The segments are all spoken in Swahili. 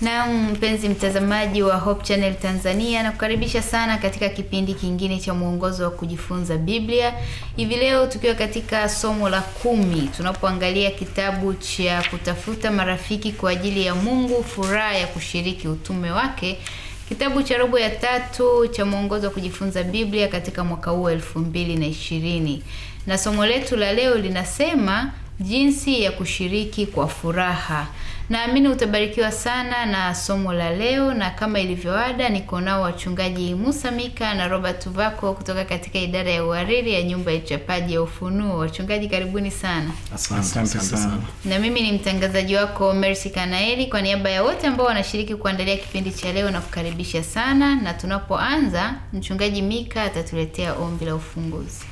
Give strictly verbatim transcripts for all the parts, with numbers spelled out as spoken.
Na mpenzi mtazamaji wa Hope Channel Tanzania, nakukaribisha sana katika kipindi kingine cha mwongozo wa kujifunza Biblia. Hivi leo tukiwa katika somo la kumi, tunapoangalia kitabu cha kutafuta marafiki kwa ajili ya Mungu, furaha ya kushiriki utume wake, kitabu cha robo ya tatu cha mwongozo wa kujifunza Biblia katika mwaka huu elfu mbili na ishirini. Na somo letu la leo linasema jinsi ya kushiriki kwa furaha. Naamini utabarikiwa sana na somo la leo, na kama ilivyoada niko nao wachungaji Musa Mika na Robert Tuvako kutoka katika idara ya uhariri ya nyumba ya uchapaji ya Ufunuo. Wachungaji, karibuni sana. Asante sana. Na mimi ni mtangazaji wako Mercy Kanaeli, kwa niaba ya wote ambao wanashiriki kuandalia kipindi cha leo na kukaribisha sana. Na tunapoanza, mchungaji Mika atatuletea ombi la ufunguzi.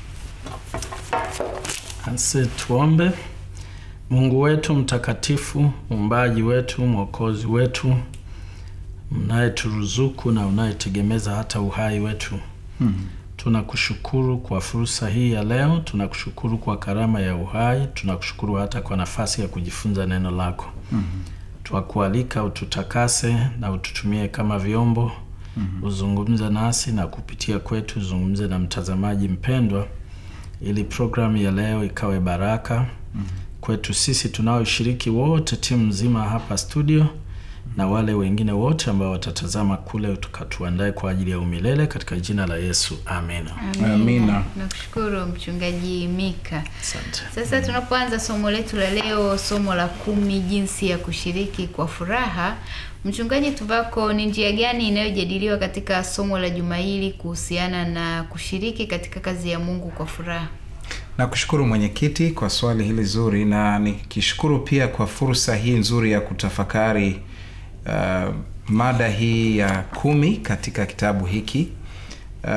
Anse tuombe. Mungu wetu mtakatifu, muumbaji wetu, mwokozi wetu, unayeturuzuku na unayetegemeza hata uhai wetu. Hmm. Tunakushukuru kwa fursa hii ya leo, tunakushukuru kwa karama ya uhai, tunakushukuru hata kwa nafasi ya kujifunza neno lako. Hmm. Tuakualika ututakase na ututumie kama vyombo. Hmm. Uzungumze nasi na kupitia kwetu uzungumze na mtazamaji mpendwa, ili programu ya leo ikawe baraka. Hmm. Kwetu sisi tunaoshiriki wote, timu nzima hapa studio, na wale wengine wote ambao watatazama kule, tukatuandae kwa ajili ya umilele katika jina la Yesu. Amina. Amina. Amina. Nakushukuru mchungaji Mika. Asante. Sasa tunapoanza somo letu la leo, somo la kumi, jinsi ya kushiriki kwa furaha. Mchungaji Tuvako, ni njia gani inayojadiliwa katika somo la juma hili kuhusiana na kushiriki katika kazi ya Mungu kwa furaha? Na kushukuru mwenyekiti kwa swali hili zuri, na nikishukuru pia kwa fursa hii nzuri ya kutafakari uh, mada hii ya kumi katika kitabu hiki. Uh,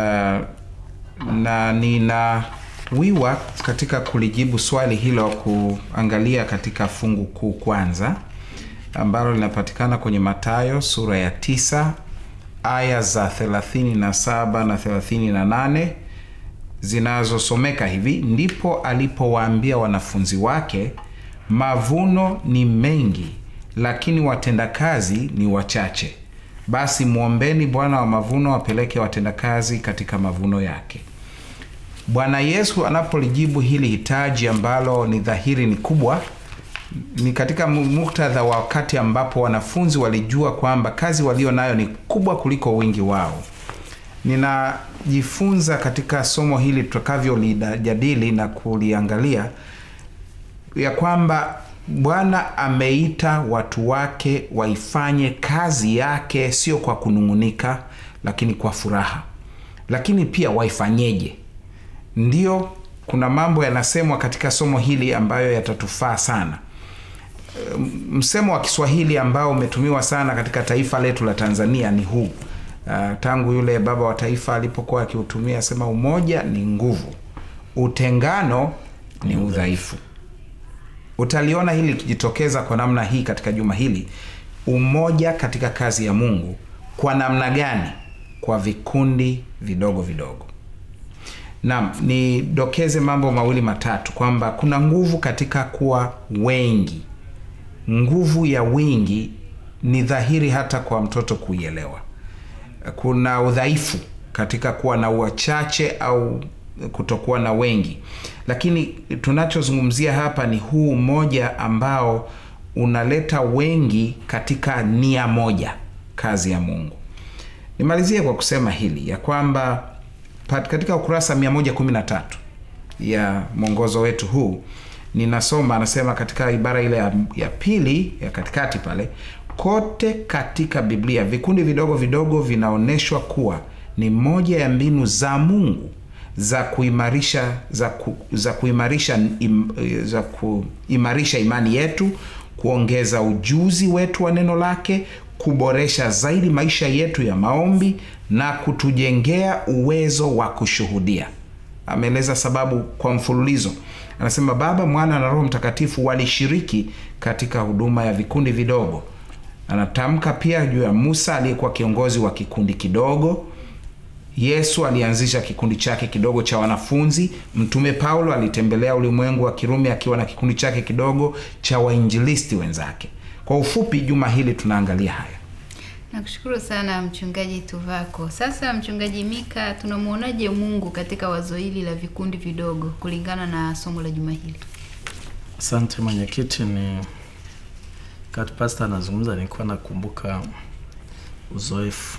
na ninawiwa katika kulijibu swali hilo kuangalia katika fungu kuu kwanza, ambalo linapatikana kwenye Mathayo sura ya tisa aya za thelathini na saba na thelathini na nane. Zinazosomeka hivi: ndipo alipowaambia wanafunzi wake, mavuno ni mengi lakini watendakazi ni wachache. Basi muombeni Bwana wa mavuno apeleke watendakazi katika mavuno yake. Bwana Yesu anapolijibu hili hitaji ambalo ni dhahiri ni kubwa, ni katika muktadha wa wakati ambapo wanafunzi walijua kwamba kazi walio nayo ni kubwa kuliko wingi wao. Ninajifunza katika somo hili tutakavyo lijadili na kuliangalia ya kwamba Bwana ameita watu wake waifanye kazi yake sio kwa kunungunika, lakini kwa furaha. Lakini pia waifanyeje? Ndio kuna mambo yanasemwa katika somo hili ambayo yatatufaa sana. Msemo wa Kiswahili ambao umetumiwa sana katika taifa letu la Tanzania ni huu. Uh, tangu yule baba wa taifa alipokuwa akiutumia, sema umoja ni nguvu, utengano ni udhaifu. Utaliona hili likijitokeza kwa namna hii katika juma hili. Umoja katika kazi ya Mungu kwa namna gani? Kwa vikundi vidogo vidogo. Na nidokeze mambo mawili matatu, kwamba kuna nguvu katika kuwa wengi. Nguvu ya wingi ni dhahiri hata kwa mtoto kuielewa. Kuna udhaifu katika kuwa na wachache au kutokuwa na wengi. Lakini tunachozungumzia hapa ni huu mmoja ambao unaleta wengi katika nia moja, kazi ya Mungu. Nimalizie kwa kusema hili ya kwamba katika ukurasa mia moja kumi na tatu ya mwongozo wetu huu, ninasoma anasema katika ibara ile ya, ya pili ya katikati pale, kote katika Biblia vikundi vidogo vidogo vinaoneshwa kuwa ni moja ya mbinu za Mungu za kuimarisha za, ku, za kuimarisha im, za kuimarisha imani yetu, kuongeza ujuzi wetu wa neno lake, kuboresha zaidi maisha yetu ya maombi na kutujengea uwezo wa kushuhudia. Ameeleza sababu kwa mfululizo. Anasema Baba, Mwana na Roho Mtakatifu walishiriki katika huduma ya vikundi vidogo. Anatamka pia juu ya Musa aliyekuwa kiongozi wa kikundi kidogo. Yesu alianzisha kikundi chake kidogo cha wanafunzi. Mtume Paulo alitembelea ulimwengu wa Kirumi akiwa na kikundi chake kidogo cha wainjilisti wenzake. Kwa ufupi, juma hili tunaangalia haya. Nakushukuru sana Mchungaji Tuvako. Sasa Mchungaji Mika, tunamuonaje Mungu katika wazo hili la vikundi vidogo kulingana na somo la juma hili? Asante mwenyekiti. Ni kati pastor anazungumza nilikuwa nakumbuka uzoefu.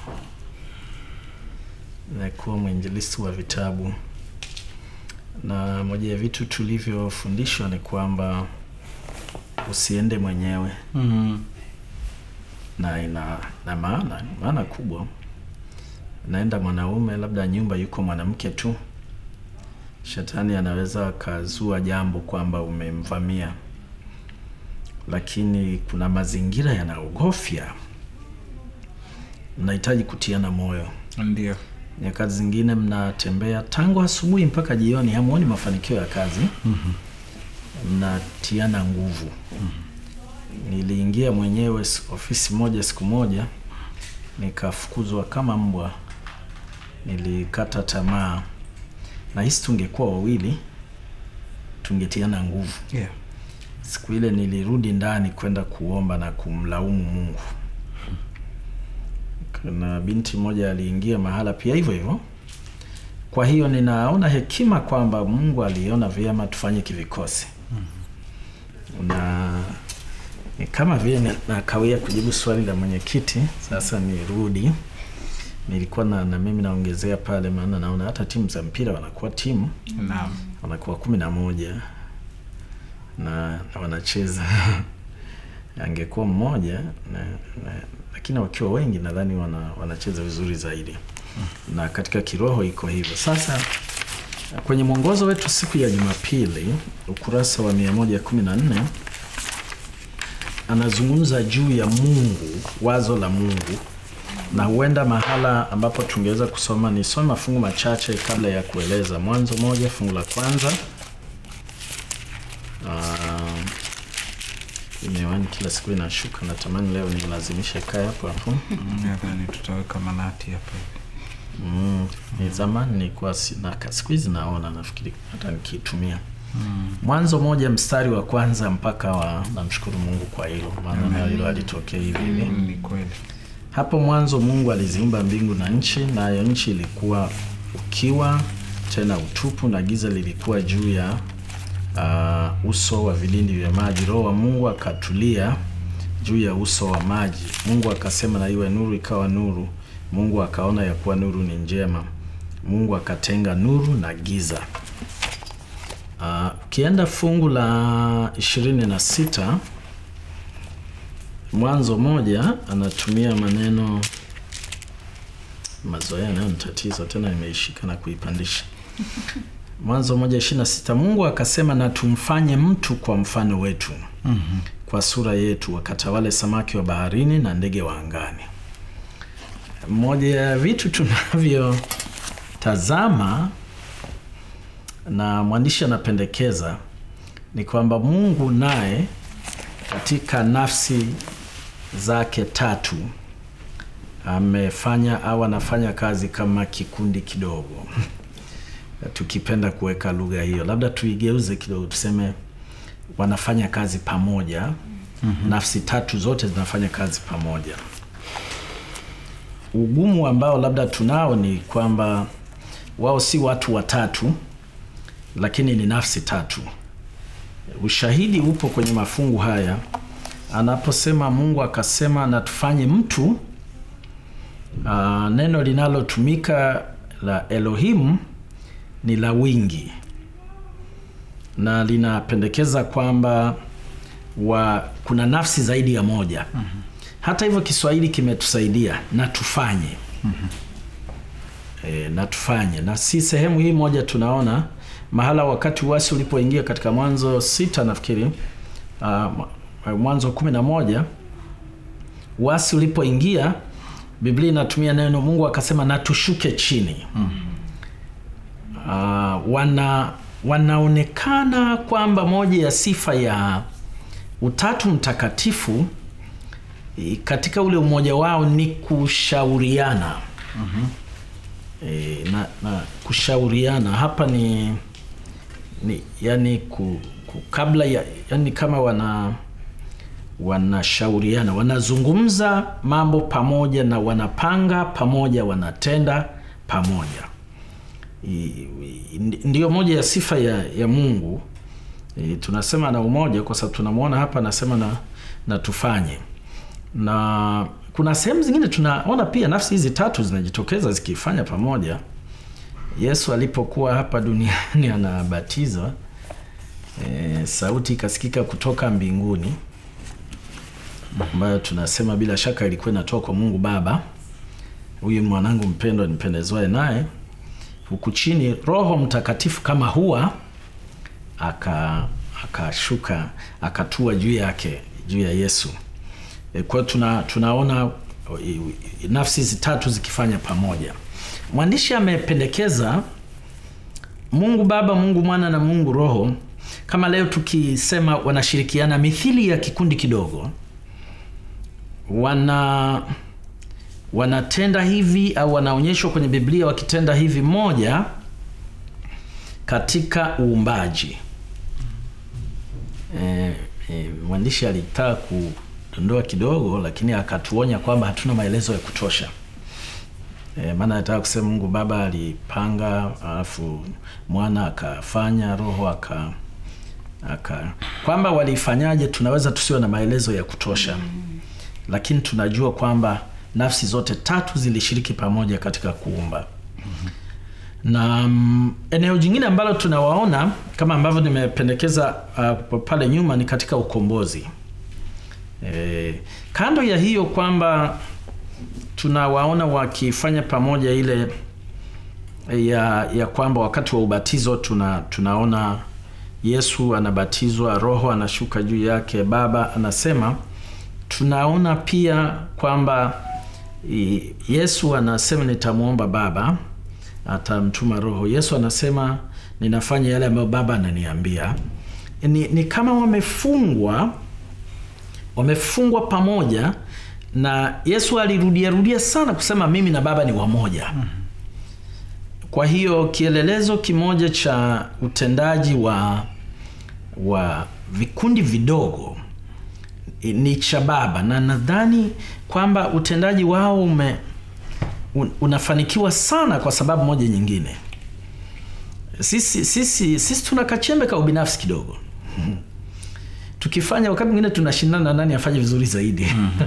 Nilikuwa mwinjilisti wa vitabu, na moja ya vitu tulivyofundishwa ni kwamba usiende mwenyewe. Mhm. Na ina na maana maana kubwa. Naenda mwanaume, labda nyumba yuko mwanamke tu, shetani anaweza kazua jambo kwamba umemvamia, lakini kuna mazingira yanaogofya. Mnahitaji kutiana moyo. Ndio. Nyakati zingine mnatembea tangu asubuhi mpaka jioni, hamuoni mafanikio ya kazi. Mhm. Mnatiana nguvu. Mhm. Niliingia mwenyewe ofisi moja siku moja, nikafukuzwa kama mbwa. Nilikata tamaa. Na hisi tungekuwa wawili tungetiana nguvu. Yeah. Siku ile nilirudi ndani kwenda kuomba na kumlaumu Mungu. Kuna binti moja aliingia mahala pia hivyo hivyo. Kwa hiyo ninaona hekima kwamba Mungu aliona vyema tufanye kivikosi. Mm. Na kama vile na kawia kujibu swali la mwenyekiti, sasa nirudi. Nilikuwa na, na mimi naongezea pale, maana naona hata timu za mpira wanakuwa timu. Naam. Wanakuwa kumi na moja na, na wanacheza. Angekuwa mmoja na, na lakini wakiwa wengi nadhani wana, wanacheza vizuri zaidi. Hmm. Na katika kiroho iko hivyo. Sasa kwenye mwongozo wetu siku ya Jumapili, ukurasa wa mia moja kumi na nne, anazungumza juu ya Mungu, wazo la Mungu. Na huenda mahala ambapo tungeweza kusoma, ni soma mafungu machache kabla ya kueleza. Mwanzo moja fungu la kwanza. Uh, imewani kila siku inashuka, natamani leo nilazimisha ikae hapo hapo. Nadhani tutaweka manati hapo. Mm, ni zamani nilikuwa sina, siku hizi naona nafikiri hata nikitumia. Mm. Mwanzo moja mstari wa kwanza mpaka wa, namshukuru Mungu kwa hilo, maana na hilo alitokea hivi hivi. Mm, ni kweli. Hapo mwanzo Mungu aliziumba mbingu na nchi, nayo nchi ilikuwa ukiwa tena utupu, na giza lilikuwa juu ya uh, uso wa vilindi vya maji. Roho wa Mungu akatulia juu ya uso wa maji. Mungu akasema na iwe nuru, ikawa nuru. Mungu akaona ya kuwa nuru ni njema. Mungu akatenga nuru na giza. Uh, kienda fungu la ishirini na sita, Mwanzo moja anatumia maneno mazoea nayo nitatiza tena, nimeishika na kuipandisha. Mwanzo moja ishirini na sita, Mungu akasema na tumfanye mtu kwa mfano wetu. Mm-hmm. Kwa sura yetu, wakatawale samaki wa baharini na ndege wa angani. Moja ya vitu tunavyo tazama na mwandishi anapendekeza ni kwamba Mungu naye katika nafsi zake tatu amefanya au anafanya kazi kama kikundi kidogo. Tukipenda kuweka lugha hiyo, labda tuigeuze kidogo, tuseme wanafanya kazi pamoja. Mm-hmm. Nafsi tatu zote zinafanya kazi pamoja. Ugumu ambao labda tunao ni kwamba wao si watu watatu, lakini ni nafsi tatu. Ushahidi upo kwenye mafungu haya. Anaposema Mungu akasema na tufanye mtu, uh, neno linalotumika la Elohim ni la wingi, na linapendekeza kwamba wa kuna nafsi zaidi ya moja. Mm-hmm. Hata hivyo Kiswahili kimetusaidia na tufanye. Mm-hmm. E, na tufanye. Na si sehemu hii moja tunaona mahala wakati uasi ulipoingia katika Mwanzo sita nafikiri, uh, Mwanzo kumi na moja, uasi ulipoingia, Biblia inatumia neno Mungu akasema na tushuke chini. Mm-hmm. Uh, wana wanaonekana kwamba moja ya sifa ya Utatu Mtakatifu katika ule umoja wao ni kushauriana. Mm-hmm. E, na, na kushauriana hapa ni, ni yani ku, ku, kabla ya yani kama wana wanashauriana, wanazungumza mambo pamoja, na wanapanga pamoja, wanatenda pamoja. Ndiyo moja ya sifa ya, ya Mungu. E, tunasema na umoja kwa sababu tunamuona hapa anasema na, na tufanye. Na kuna sehemu zingine tunaona pia nafsi hizi tatu zinajitokeza zikifanya pamoja. Yesu alipokuwa hapa duniani anabatiza, e, sauti ikasikika kutoka mbinguni ambayo tunasema bila shaka ilikuwa inatoka kwa Mungu Baba, huyu mwanangu mpendwa nipendezwaye naye. Huku chini Roho Mtakatifu kama hua aka akashuka akatua juu yake, juu ya Yesu. E, kwa tuna tunaona e, nafsi hizi tatu zikifanya pamoja. Mwandishi amependekeza Mungu Baba, Mungu Mwana na Mungu Roho, kama leo tukisema wanashirikiana mithili ya kikundi kidogo. Wana wanatenda hivi au wanaonyeshwa kwenye Biblia wakitenda hivi moja katika uumbaji. E, e, mwandishi alitaka kudondoa kidogo, lakini akatuonya kwamba hatuna maelezo ya kutosha. E, maana nataka kusema Mungu Baba alipanga, alafu Mwana akafanya, Roho aka aka kwamba walifanyaje tunaweza tusiwe na maelezo ya kutosha. Lakini tunajua kwamba nafsi zote tatu zilishiriki pamoja katika kuumba. Na um, eneo jingine ambalo tunawaona kama ambavyo nimependekeza uh, pale nyuma ni katika ukombozi. E, kando ya hiyo kwamba tunawaona wakifanya pamoja ile ya, ya kwamba wakati wa ubatizo tuna, tunaona Yesu anabatizwa, Roho anashuka juu yake, Baba anasema. Tunaona pia kwamba Yesu anasema nitamuomba Baba, atamtuma Roho. Yesu anasema ninafanya yale ambayo Baba ananiambia. Ni, ni kama wamefungwa wamefungwa pamoja, na Yesu alirudia rudia sana kusema mimi na Baba ni wamoja. Kwa hiyo kielelezo kimoja cha utendaji wa wa vikundi vidogo ni cha Baba, na nadhani kwamba utendaji wao ume un, unafanikiwa sana kwa sababu moja nyingine. Sisi sisi sisi tuna kachembe ka ubinafsi kidogo. Tukifanya wakati mwingine tunashindana nani afanye vizuri zaidi.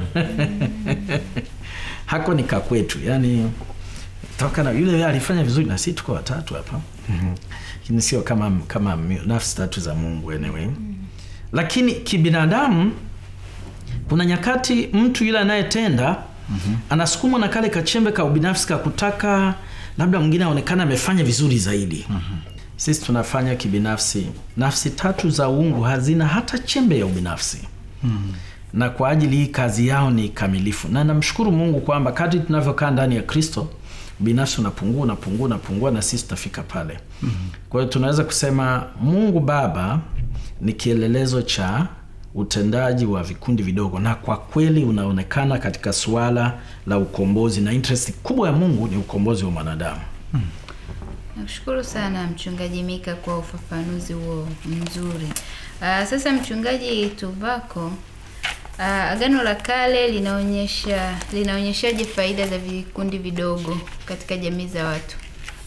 Hako ni kakwetu, yani toka na yule alifanya vizuri na sisi tuko watatu hapa. Lakini sio kama kama nafsi tatu za Mungu anyway. Lakini kibinadamu kuna nyakati mtu yule anayetenda mm-hmm. anasukumwa na kale kachembe ka ubinafsi ka kutaka labda mwingine aonekane amefanya vizuri zaidi. Mm-hmm. Sisi tunafanya kibinafsi. Nafsi tatu za uungu hazina hata chembe ya ubinafsi. Mm-hmm. Na kwa ajili hii kazi yao ni kamilifu. Na namshukuru Mungu kwamba kadri tunavyokaa ndani ya Kristo, ubinafsi unapungua, unapungua, unapungua, na sisi tutafika pale. Mm-hmm. Kwa hiyo tunaweza kusema Mungu Baba ni kielelezo cha utendaji wa vikundi vidogo, na kwa kweli unaonekana katika suala la ukombozi, na interest kubwa ya Mungu ni ukombozi wa mwanadamu. Hmm. Nakushukuru sana Mchungaji Mika kwa ufafanuzi huo mzuri. Uh, sasa Mchungaji Tuvako, uh, Agano la Kale linaonyesha linaonyeshaje faida za vikundi vidogo katika jamii za watu?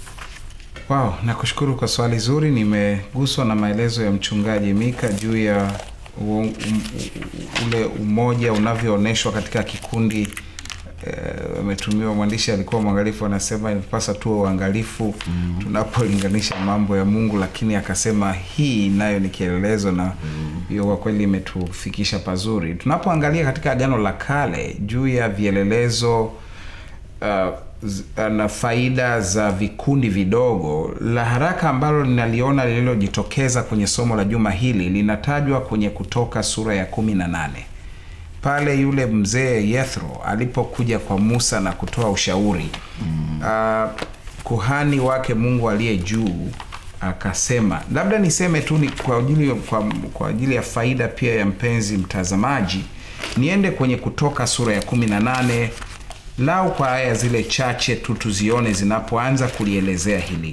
Wow, nakushukuru kwa swali zuri. Nimeguswa na maelezo ya Mchungaji Mika juu ya u, um, ule umoja unavyooneshwa katika kikundi. Ametumiwa, e, mwandishi alikuwa mwangalifu, anasema inapaswa tuwe uangalifu mm. tunapolinganisha mambo ya Mungu, lakini akasema hii nayo ni kielelezo, na hiyo mm. kwa kweli imetufikisha pazuri. Tunapoangalia katika Agano la Kale juu ya vielelezo uh, na faida za vikundi vidogo, la haraka ambalo ninaliona lililojitokeza kwenye somo la juma hili linatajwa kwenye Kutoka sura ya kumi na nane. Pale yule mzee Yethro alipokuja kwa Musa na kutoa ushauri, mm. uh, kuhani wake Mungu aliye juu akasema, labda niseme tu ni kwa ajili kwa, kwa ajili ya faida pia ya mpenzi mtazamaji, niende kwenye Kutoka sura ya kumi na nane lau kwa aya zile chache tu tuzione zinapoanza kulielezea hili.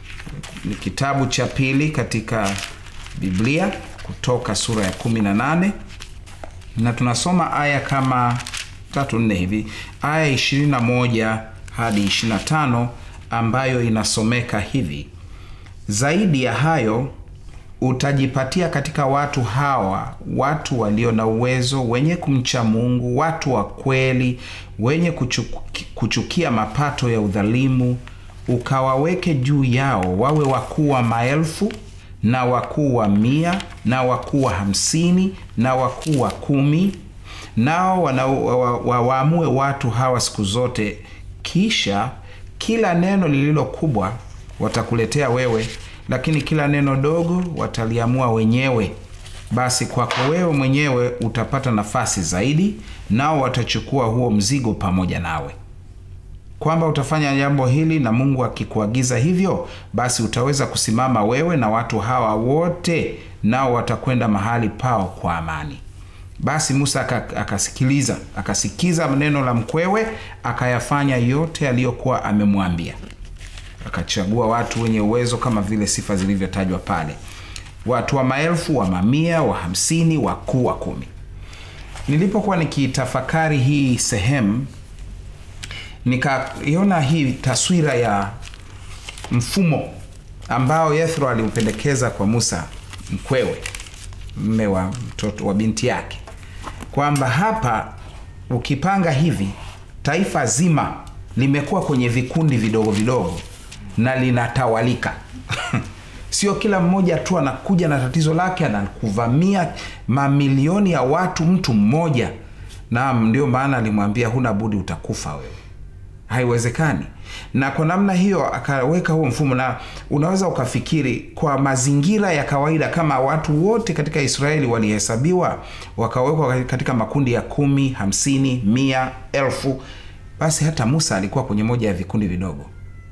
Ni kitabu cha pili katika Biblia, Kutoka sura ya kumi na nane. na tunasoma aya kama tatu nne hivi, aya ishirini na moja hadi ishirini na tano ambayo inasomeka hivi: zaidi ya hayo utajipatia katika watu hawa watu walio na uwezo, wenye kumcha Mungu, watu wa kweli, wenye kuchuki, kuchukia mapato ya udhalimu, ukawaweke juu yao, wawe wakuu wa maelfu na wakuu wa mia na wakuu wa hamsini na wakuu wa kumi, nao waamue wa, wa, watu hawa siku zote. Kisha kila neno lililo kubwa watakuletea wewe, lakini kila neno dogo wataliamua wenyewe. Basi kwako wewe mwenyewe utapata nafasi zaidi, nao watachukua huo mzigo pamoja nawe. Kwamba utafanya jambo hili na Mungu akikuagiza hivyo, basi utaweza kusimama wewe na watu hawa wote, nao watakwenda mahali pao kwa amani. Basi Musa akasikiliza, akasikiza neno la mkwewe, akayafanya yote aliyokuwa amemwambia. Akachagua watu wenye uwezo kama vile sifa zilivyotajwa pale, watu wa maelfu, wa mamia, wa hamsini, wakuu wa kumi. Nilipokuwa nikitafakari hii sehemu, nikaiona hii taswira ya mfumo ambao Yethro aliupendekeza kwa Musa mkwewe, mme wa mtoto wa binti yake, kwamba hapa ukipanga hivi taifa zima limekuwa kwenye vikundi vidogo vidogo na linatawalika. Sio kila mmoja tu anakuja na tatizo lake anakuvamia mamilioni ya watu mtu mmoja. Naam, ndio maana alimwambia huna budi, utakufa wewe. Haiwezekani. Na kwa namna hiyo akaweka huo mfumo, na unaweza ukafikiri kwa mazingira ya kawaida kama watu wote katika Israeli walihesabiwa wakawekwa katika makundi ya kumi, hamsini, mia, elfu, basi hata Musa alikuwa kwenye moja ya vikundi vidogo.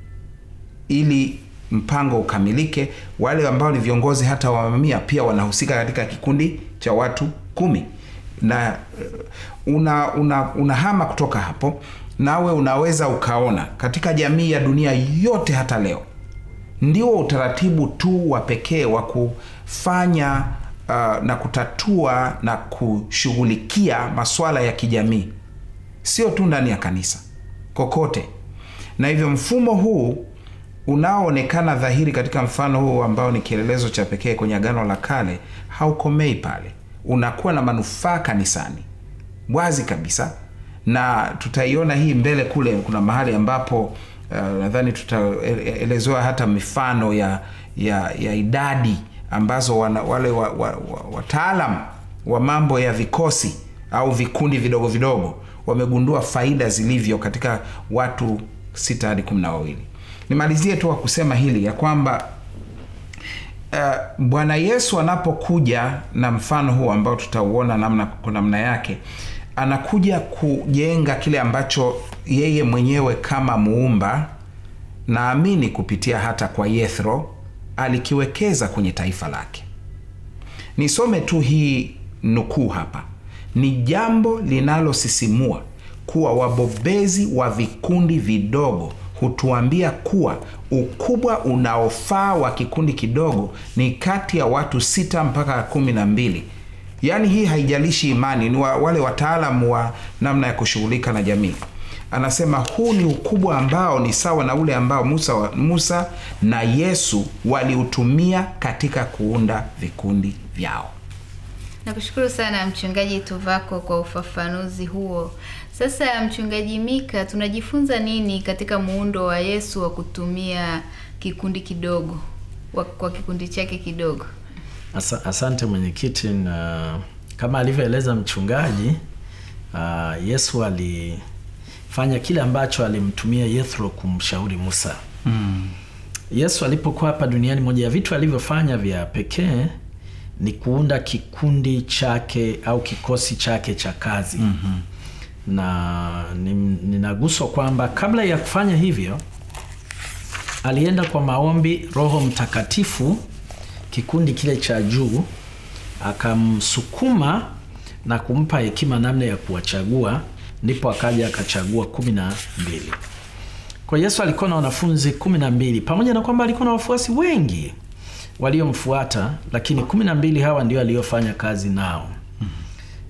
Ili mpango ukamilike, wale ambao ni viongozi hata wa mamia pia wanahusika katika kikundi cha watu kumi. Na una una unahama kutoka hapo, nawe unaweza ukaona katika jamii ya dunia yote hata leo ndio utaratibu tu wa pekee wa kufanya uh, na kutatua na kushughulikia masuala ya kijamii, sio tu ndani ya kanisa, kokote. Na hivyo mfumo huu unaoonekana dhahiri katika mfano huu ambao ni kielelezo cha pekee kwenye Agano la Kale haukomei pale, unakuwa na manufaa kanisani wazi kabisa. Na tutaiona hii mbele kule, kuna mahali ambapo uh, nadhani tutaelezewa hata mifano ya ya, ya idadi ambazo wana, wale wa, wa, wa, wataalam wa mambo ya vikosi au vikundi vidogo vidogo wamegundua faida zilivyo katika watu sita hadi kumi na wawili. Nimalizie tu kwa kusema hili ya kwamba uh, Bwana Yesu anapokuja na mfano huu ambao tutauona namna kwa namna yake, anakuja kujenga kile ambacho yeye mwenyewe kama muumba, naamini kupitia hata kwa Yethro, alikiwekeza kwenye taifa lake. Nisome tu hii nukuu hapa. Ni jambo linalosisimua kuwa wabobezi wa vikundi vidogo hutuambia kuwa ukubwa unaofaa wa kikundi kidogo ni kati ya watu sita mpaka kumi na mbili. Yaani hii haijalishi imani, ni wa, wale wataalamu wa namna ya kushughulika na jamii. Anasema huu ni ukubwa ambao ni sawa na ule ambao Musa, wa, Musa na Yesu waliutumia katika kuunda vikundi vyao. Nakushukuru sana Mchungaji Tuvako kwa ufafanuzi huo. Sasa Mchungaji Mika, tunajifunza nini katika muundo wa Yesu wa kutumia kikundi kidogo, wa, kwa kikundi chake kidogo? Asa, asante mwenyekiti. Na kama alivyoeleza mchungaji, uh, Yesu alifanya kile ambacho alimtumia Yethro kumshauri Musa. Mm. Yesu alipokuwa hapa duniani, moja ya vitu alivyofanya vya pekee ni kuunda kikundi chake au kikosi chake cha kazi. Mm-hmm. Na ninaguswa kwamba kabla ya kufanya hivyo alienda kwa maombi, Roho Mtakatifu, kikundi kile cha juu, akamsukuma na kumpa hekima namna ya kuwachagua, ndipo akaja akachagua kumi na mbili. Kwa Yesu alikuwa na wanafunzi kumi na mbili, pamoja na kwamba alikuwa na wafuasi wengi waliomfuata, lakini kumi na mbili hawa ndio aliofanya kazi nao.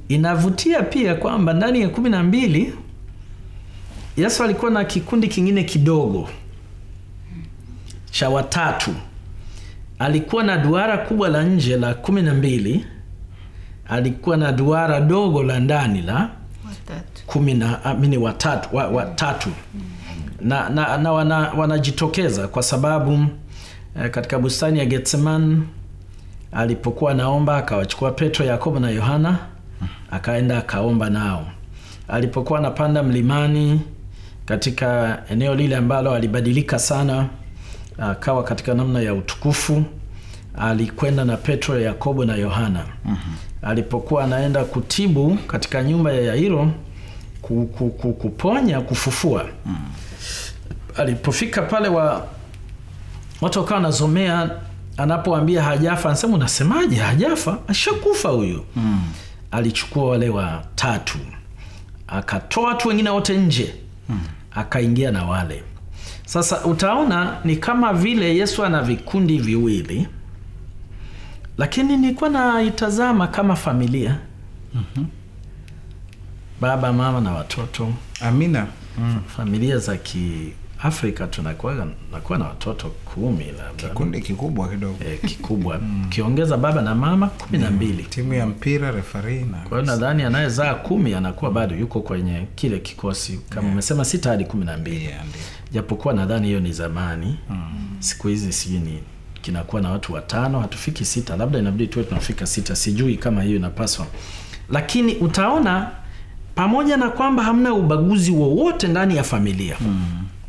Inavutia pia kwamba ndani ya kumi na mbili Yesu alikuwa na kikundi kingine kidogo cha watatu. Alikuwa na duara kubwa la nje la kumi na mbili, alikuwa na duara dogo la ndani la watatu. Kumi na amini watatu, wa, watatu. Mm. Na, na, na wana, wanajitokeza kwa sababu eh, katika bustani ya Getsemani alipokuwa naomba akawachukua Petro, Yakobo na Yohana akaenda akaomba nao. Alipokuwa anapanda mlimani katika eneo lile ambalo alibadilika sana, akawa katika namna ya utukufu, alikwenda na Petro, Yakobo na Yohana. Uh-huh. Alipokuwa anaenda kutibu katika nyumba ya Yairo, kuponya, kufufua. Uh-huh. Alipofika pale wa watu wakawa wanazomea, anapoambia hajafa, anasema unasemaje hajafa? Ashakufa huyo. Uh-huh. Alichukua wale watatu, akatoa watu wengine wote nje. Uh-huh. Akaingia na wale. Sasa utaona ni kama vile Yesu ana vikundi viwili, lakini nilikuwa naitazama kama familia. Mm-hmm. Baba, mama na watoto. Amina. Mm. Familia za Kiafrika tunakuwa nakuwa na watoto kumi labda. Kikundi kikubwa kidogo. Eh, kikubwa. Mm. Kiongeza baba na mama kumi na mbili. Timu ya mpira, referee na. Kwa hiyo nadhani anayezaa kumi anakuwa bado yuko kwenye kile kikosi kama umesema, yeah. sita hadi kumi na mbili. Yeah, japokuwa nadhani hiyo ni zamani. Mm. Siku hizi sijui ni kinakuwa na watu watano, hatufiki sita, labda inabidi tuwe tunafika sita, sijui kama hiyo inapaswa. Lakini utaona pamoja na kwamba hamna ubaguzi wowote ndani ya familia. Mm.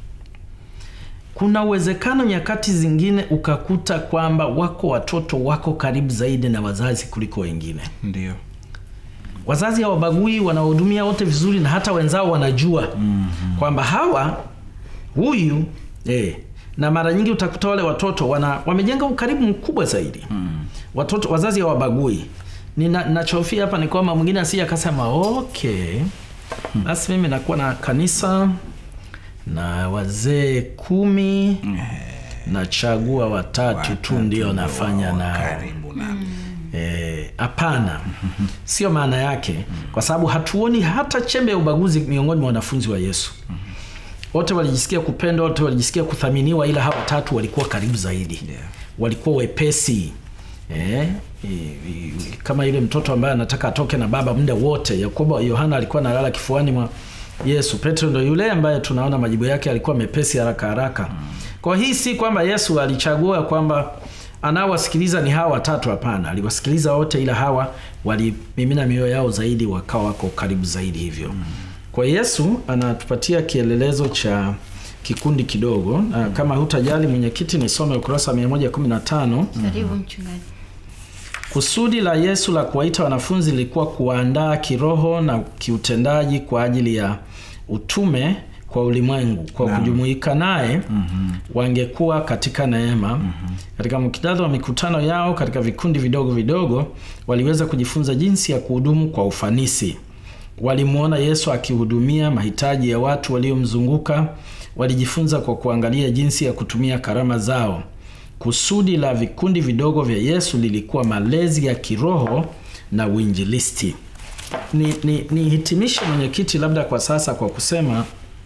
Kuna uwezekano nyakati zingine ukakuta kwamba wako watoto wako karibu zaidi na wazazi kuliko wengine. Ndio. Wazazi hawabagui, wanahudumia wote vizuri, na hata wenzao wanajua. Mm-hmm. kwamba hawa huyu eh na mara nyingi utakuta wale watoto wana wamejenga ukaribu mkubwa zaidi. Mm. Watoto wazazi hawabagui. Ninachofia hapa ni kwamba mwingine asije akasema okay, basi mimi nakuwa na kanisa na wazee kumi, mm. nachagua watatu, watatu tu ndio nafanya na karibu na. Eh, hapana. Sio maana yake. Mm. Kwa sababu hatuoni hata chembe ya ubaguzi miongoni mwa wanafunzi wa Yesu. Mm. Wote walijisikia kupendwa, wote walijisikia kuthaminiwa, ila hao watatu walikuwa karibu zaidi. Yeah. Walikuwa wepesi. Eh, i, i, kama ile mtoto ambaye anataka atoke na baba muda wote. Yakobo, Yohana alikuwa analala kifuani mwa Yesu. Petro ndio yule ambaye tunaona majibu yake alikuwa mepesi haraka haraka. Mm. Kwa hii si kwamba Yesu alichagua kwamba anawasikiliza ni hawa watatu, hapana. Aliwasikiliza wote, ila hawa walimimina mioyo yao zaidi, wakawa wako karibu zaidi hivyo. Mm. Kwa Yesu anatupatia kielelezo cha kikundi kidogo. Mm. Kama hutajali mwenyekiti, nisome ukurasa mia moja kumi na tano. Karibu mchungaji. Kusudi la Yesu la kuwaita wanafunzi lilikuwa kuwaandaa kiroho na kiutendaji kwa ajili ya utume kwa ulimwengu. Kwa na kujumuika naye, mm-hmm. wangekuwa katika neema. Mm-hmm. Katika muktadha wa mikutano yao katika vikundi vidogo vidogo, waliweza kujifunza jinsi ya kuhudumu kwa ufanisi. Walimuona Yesu akihudumia mahitaji ya watu waliomzunguka. Walijifunza kwa kuangalia jinsi ya kutumia karama zao. Kusudi la vikundi vidogo vya Yesu lilikuwa malezi ya kiroho na uinjilisti. Ni, ni, ni hitimishe mwenyekiti labda kwa sasa kwa kusema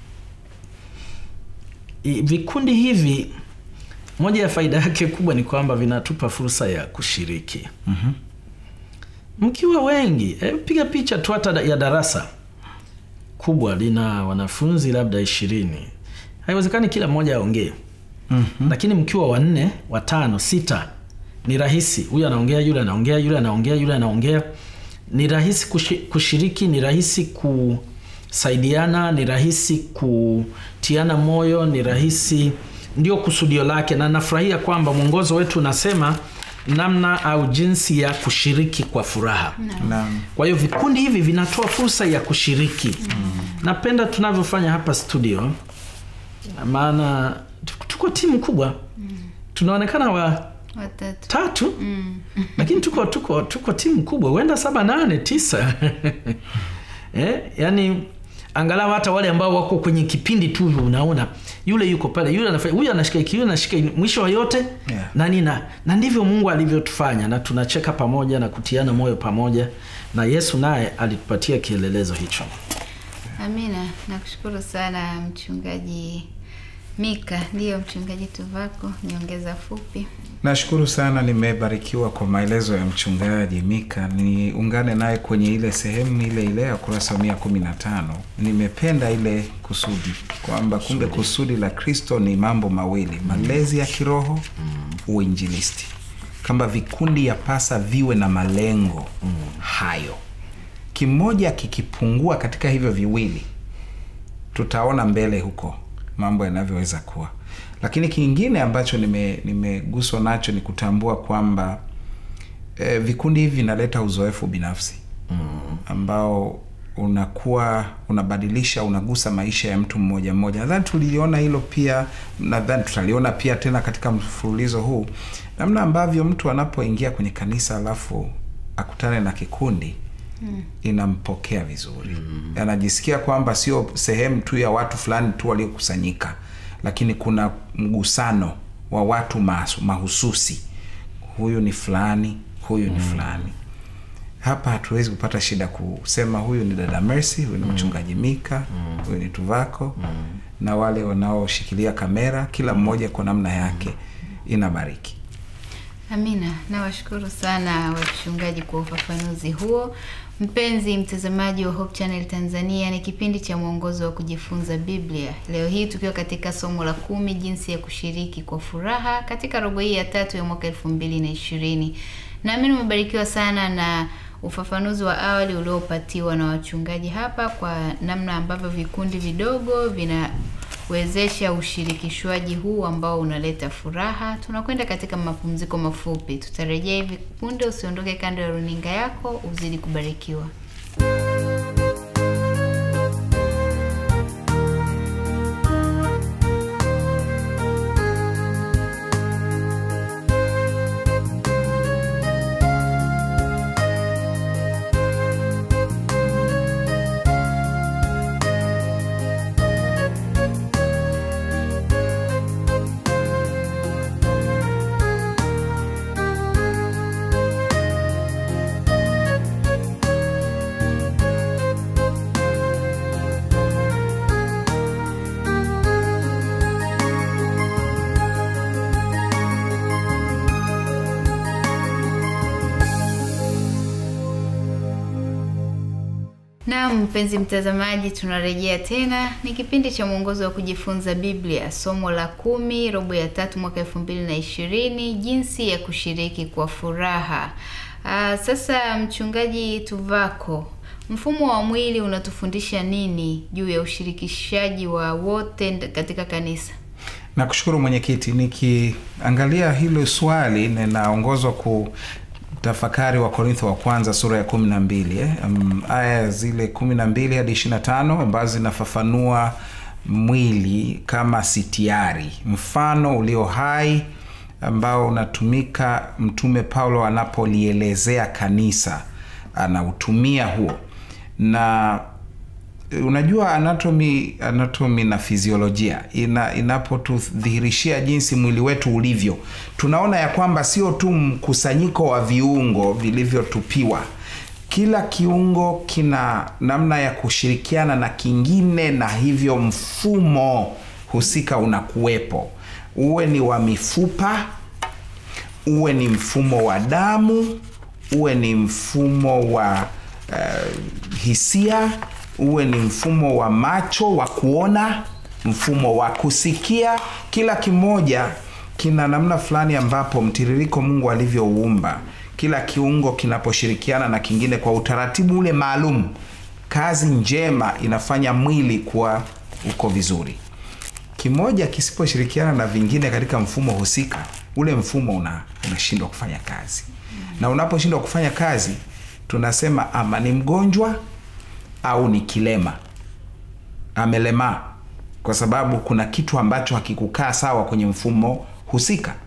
i, vikundi hivi, moja ya faida yake kubwa ni kwamba vinatupa fursa ya kushiriki. Mm-hmm. Mkiwa wengi, eh, piga picha tu hata ya darasa kubwa lina wanafunzi labda ishirini. Haiwezekani kila mmoja aongee. Mm-hmm. Lakini mkiwa wanne, watano, sita, ni rahisi. Huyu anaongea, yule anaongea, yule anaongea, yule anaongea. Ni rahisi kushiriki, ni rahisi kusaidiana, ni rahisi kutiana moyo, ni rahisi, ndio kusudio lake. Na nafurahia kwamba mwongozo wetu unasema namna au jinsi ya kushiriki kwa furaha. No. Kwa hiyo vikundi hivi vinatoa fursa ya kushiriki. Mm. Napenda tunavyofanya hapa studio, maana tuko timu kubwa. Mm. Tunaonekana wa watatu. Tatu. Mm. Lakini tuko tuko tuko timu kubwa, huenda saba, nane, tisa. Eh, yani angalau hata wale ambao wako kwenye kipindi tu unaona yule yuko pale, yule anafanya, huyu anashika hiki, yule anashika, mwisho wa yote, yeah. na nina na ndivyo Mungu alivyotufanya, na tunacheka pamoja na kutiana moyo pamoja, na Yesu naye alitupatia kielelezo hicho. Amina. Nakushukuru sana mchungaji Mika. Ndiyo mchungaji Tuvako, nyongeza fupi. Nashukuru sana, nimebarikiwa kwa maelezo ya mchungaji Mika. Niungane naye kwenye ile sehemu ile ile ya kurasa mia kumi na tano. Nimependa ile kusudi kwamba kumbe kusudi la Kristo ni mambo mawili, malezi ya kiroho, uinjilisti. Kamba vikundi ya pasa viwe na malengo hayo. Kimoja kikipungua katika hivyo viwili, tutaona mbele huko mambo yanavyoweza kuwa. Lakini kingine ambacho nime nimeguswa nacho ni kutambua kwamba e, vikundi hivi vinaleta uzoefu binafsi ambao unakuwa unabadilisha, unagusa maisha ya mtu mmoja mmoja. Nadhani tuliona hilo pia, nadhani tutaliona pia tena katika mfululizo huu, namna ambavyo mtu anapoingia kwenye kanisa alafu akutane na kikundi Hmm. inampokea vizuri. Hmm. Anajisikia kwamba sio sehemu tu ya watu fulani tu waliokusanyika, lakini kuna mgusano wa watu mahususi. Huyu ni fulani, huyu ni fulani. Hapa hatuwezi kupata shida kusema huyu ni dada Mercy, huyu ni mchungaji Mika, huyu ni Tuvako, na wale wanaoshikilia kamera, kila mmoja kwa namna yake inabariki. Amina. Nawashukuru sana wachungaji kwa ufafanuzi huo. Mpenzi mtazamaji wa Hope Channel Tanzania, ni kipindi cha mwongozo wa kujifunza Biblia. Leo hii tukiwa katika somo la kumi, jinsi ya kushiriki kwa furaha, katika robo hii ya tatu ya mwaka elfu mbili na ishirini. Naamini umebarikiwa sana na ufafanuzi wa awali uliopatiwa na wachungaji hapa kwa namna ambavyo vikundi vidogo vinawezesha ushirikishwaji huu ambao unaleta furaha. Tunakwenda katika mapumziko mafupi. Tutarejea hivi punde, usiondoke kando ya runinga yako, uzidi kubarikiwa. Na mpenzi mtazamaji, tunarejea tena. Ni kipindi cha mwongozo wa kujifunza Biblia, somo la kumi, robo ya tatu mwaka elfu mbili na ishirini, jinsi ya kushiriki kwa furaha. Aa, sasa mchungaji Tuvako, mfumo wa mwili unatufundisha nini juu ya ushirikishaji wa wote katika kanisa? Nakushukuru mwenyekiti. Nikiangalia hilo swali ninaongozwa ku tafakari wa Korintho wa kwanza sura ya kumi na mbili, eh? um, aya zile kumi na mbili hadi ishirini na tano ambazo zinafafanua mwili kama sitiari, mfano ulio hai ambao unatumika Mtume Paulo anapolielezea kanisa, anautumia huo. Na unajua anatomy anatomy na fiziolojia ina inapotudhihirishia jinsi mwili wetu ulivyo, tunaona ya kwamba sio tu mkusanyiko wa viungo vilivyotupiwa. Kila kiungo kina namna ya kushirikiana na kingine, na hivyo mfumo husika unakuwepo. Uwe ni wa mifupa, uwe ni mfumo wa damu, uwe ni mfumo wa uh, hisia, uwe ni mfumo wa macho wa kuona, mfumo wa kusikia. Kila kimoja kina namna fulani ambapo mtiririko Mungu alivyouumba, kila kiungo kinaposhirikiana na kingine kwa utaratibu ule maalum, kazi njema inafanya mwili kuwa uko vizuri. Kimoja kisiposhirikiana na vingine katika mfumo husika, ule mfumo una unashindwa kufanya kazi. Na unaposhindwa kufanya kazi, tunasema ama ni mgonjwa au ni kilema, amelema, kwa sababu kuna kitu ambacho hakikukaa sawa kwenye mfumo husika.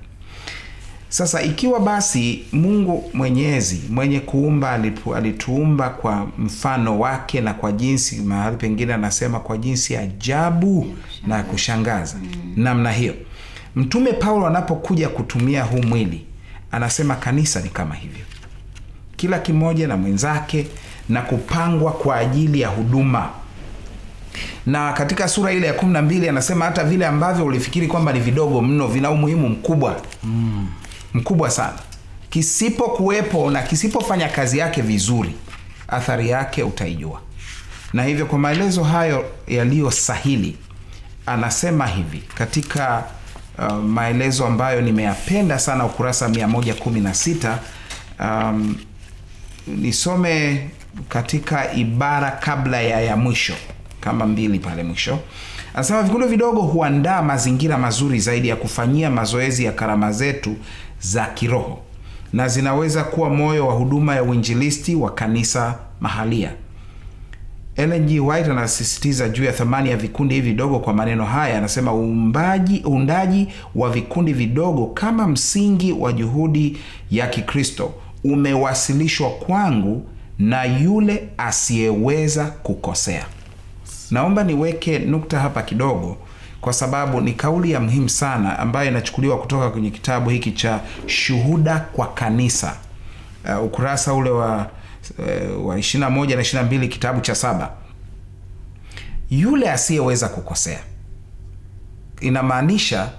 Sasa ikiwa basi Mungu Mwenyezi mwenye kuumba alipu, alituumba kwa mfano wake na kwa jinsi, mahali pengine anasema kwa jinsi ajabu na kushangaza, mm. namna hiyo, Mtume Paulo anapokuja kutumia huu mwili anasema kanisa ni kama hivyo. kila kimoja na mwenzake na kupangwa kwa ajili ya huduma. Na katika sura ile ya kumi na mbili anasema hata vile ambavyo ulifikiri kwamba ni vidogo mno vina umuhimu mkubwa. Mm. Mkubwa sana. Kisipo kuwepo na kisipofanya kazi yake vizuri, athari yake utaijua. Na hivyo kwa maelezo hayo yaliyo sahili, anasema hivi katika uh, maelezo ambayo nimeyapenda sana, ukurasa mia moja kumi na sita, um, nisome katika ibara kabla ya ya mwisho kama mbili pale mwisho. Anasema vikundi vidogo huandaa mazingira mazuri zaidi ya kufanyia mazoezi ya karama zetu za kiroho, na zinaweza kuwa moyo wa huduma ya uinjilisti wa kanisa mahalia. Ellen G. White anasisitiza juu ya thamani ya vikundi hivi vidogo kwa maneno haya. Anasema uumbaji, uundaji wa vikundi vidogo kama msingi wa juhudi ya Kikristo umewasilishwa kwangu na yule asiyeweza kukosea. Naomba niweke nukta hapa kidogo, kwa sababu ni kauli ya muhimu sana ambayo inachukuliwa kutoka kwenye kitabu hiki cha Shuhuda kwa Kanisa, uh, ukurasa ule wa uh, wa ishirini na moja na ishirini na mbili, kitabu cha saba. Yule asiyeweza kukosea inamaanisha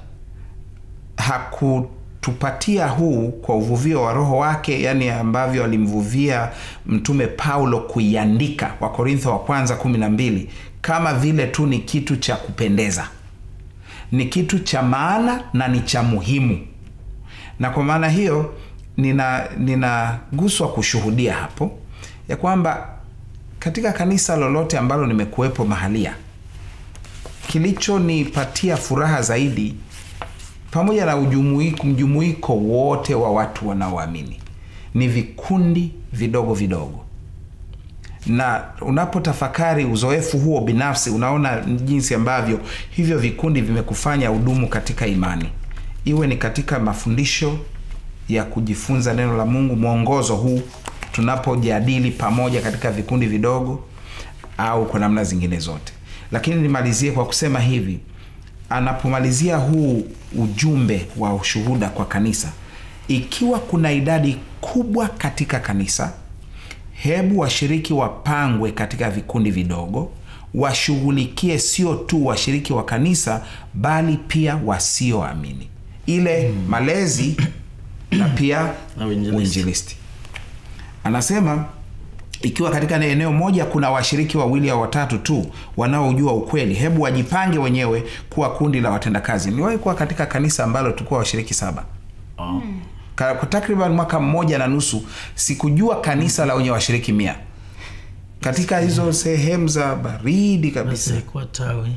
hakutupatia huu kwa uvuvio wa Roho wake, yani ambavyo alimvuvia Mtume Paulo kuiandika, wa Korintho wa kwanza kumi na mbili, kama vile tu ni kitu cha kupendeza. Ni kitu cha maana na ni cha muhimu. Na kwa maana hiyo nina ninaguswa kushuhudia hapo ya kwamba katika kanisa lolote ambalo nimekuwepo mahalia, kilichonipatia furaha zaidi, pamoja na ujumuiko mjumuiko wote wa watu wanaoamini, ni vikundi vidogo vidogo. Na unapotafakari uzoefu huo binafsi, unaona jinsi ambavyo hivyo vikundi vimekufanya udumu katika imani. Iwe ni katika mafundisho ya kujifunza neno la Mungu, mwongozo huu tunapojadili pamoja katika vikundi vidogo, au kwa namna zingine zote. Lakini nimalizie kwa kusema hivi, anapomalizia huu ujumbe wa ushuhuda kwa kanisa, ikiwa kuna idadi kubwa katika kanisa, hebu washiriki wapangwe katika vikundi vidogo, washughulikie sio tu washiriki wa kanisa bali pia wasioamini. Ile malezi na pia uinjilisti. Anasema ikiwa katika eneo moja kuna washiriki wawili au watatu tu wanaojua ukweli, hebu wajipange wenyewe kuwa kundi la watendakazi. Niwahi kuwa katika kanisa ambalo tulikuwa washiriki saba. Oh. Kwa takriban mwaka mmoja na nusu sikujua kanisa la wenye washiriki mia. Katika hizo sehemu za baridi kabisa. Ilikuwa tawi.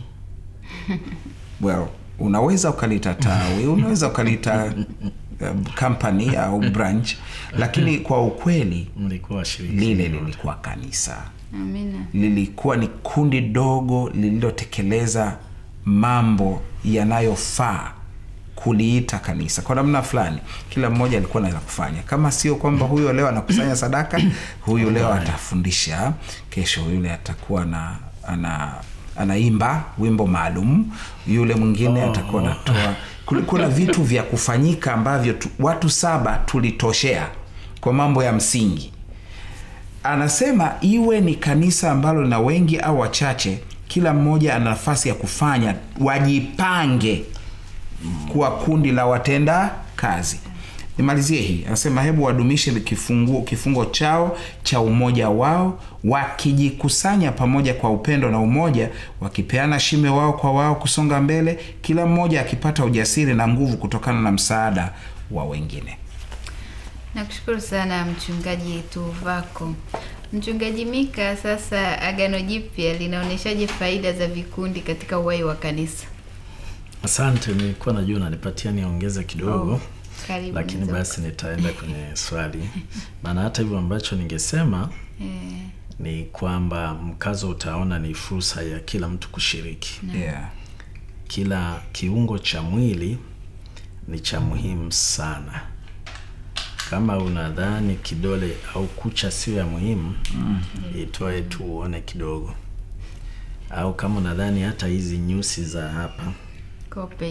Well, unaweza ukalita tawi, unaweza ukalita um, company au branch, lakini kwa ukweli mlikuwa washiriki. Lile lilikuwa kanisa. Amina. Lilikuwa ni kundi dogo lililotekeleza mambo yanayofaa kuliita kanisa kwa namna fulani. Kila mmoja alikuwa anaweza kufanya. Kama sio kwamba huyo leo anakusanya sadaka, huyo leo atafundisha, kesho yule atakuwa na ana anaimba wimbo maalum, yule mwingine oh, atakuwa anatoa. Kuna vitu vya kufanyika ambavyo tu, watu saba tulitoshea kwa mambo ya msingi. Anasema iwe ni kanisa ambalo lina wengi au wachache, kila mmoja ana nafasi ya kufanya, wajipange kuwa kundi la watenda kazi. Nimalizie hii. Anasema hebu wadumishe kifungo kifungo chao cha umoja wao, wakijikusanya pamoja kwa upendo na umoja, wakipeana shime wao kwa wao kusonga mbele, kila mmoja akipata ujasiri na nguvu kutokana na msaada wa wengine. Nakushukuru sana mchungaji Tuvako. Mchungaji Mika, sasa Agano Jipya linaoneshaje faida za vikundi katika uhai wa kanisa? Asante, nilikuwa najua unanipatia niongeze kidogo. Oh, karibu. Lakini basi nitaenda kwenye swali. Maana hata hivyo ambacho ningesema eh, ni kwamba mkazo utaona ni fursa ya kila mtu kushiriki. Yeah. Kila kiungo cha mwili ni cha muhimu sana. Kama unadhani kidole au kucha sio ya muhimu, mm, itoe tu uone kidogo. Au kama unadhani hata hizi nyusi za hapa kope hizi